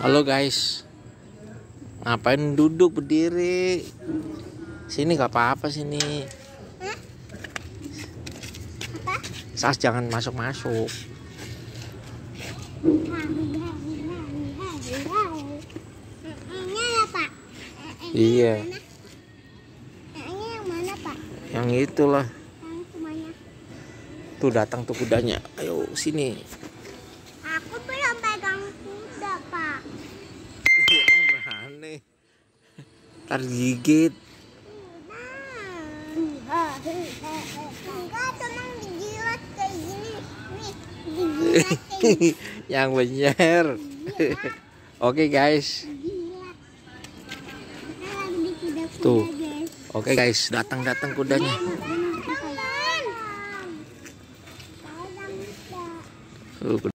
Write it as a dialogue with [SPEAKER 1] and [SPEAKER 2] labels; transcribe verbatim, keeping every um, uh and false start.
[SPEAKER 1] Halo guys, ngapain duduk berdiri? Sini gak apa-apa sini.
[SPEAKER 2] Hah? Apa?
[SPEAKER 1] Sas jangan masuk-masuk.
[SPEAKER 2] Ini ya Pak.
[SPEAKER 1] Iya.
[SPEAKER 2] Ini yang mana Pak?
[SPEAKER 1] Yang itulah.
[SPEAKER 2] Yang semuanya.
[SPEAKER 1] Tuh datang tuh kudanya. Ayo sini.
[SPEAKER 2] Aku belum pegang kuda Pak.
[SPEAKER 1] Emang berani. Ntar gigit.
[SPEAKER 2] Enggak, cuma dijilat kayak gini. Nih, dijilat kayak gini.
[SPEAKER 1] Yang bener. Oke guys.
[SPEAKER 2] Dijilat. Kita lagi di kuda-kuda
[SPEAKER 1] Tuh.
[SPEAKER 2] guys.
[SPEAKER 1] Oke guys, datang-datang kudanya.
[SPEAKER 2] Teman.
[SPEAKER 1] Tuh,